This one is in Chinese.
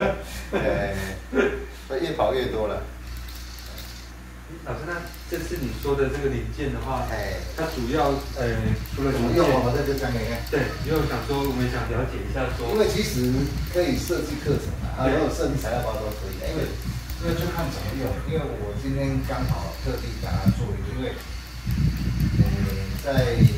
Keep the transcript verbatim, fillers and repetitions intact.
呃，会越跑越多了。 老师，那这次你说的这个零件的话， 哎， 它主要呃除了怎么零件， 用我这就讲给你看。 对，因为我想说，我们想了解一下说， 因为其实可以设计课程啊，还有设计材料包都可以的，因为因为就看怎么用。因为我今天刚好特地把它做一个，因为呃在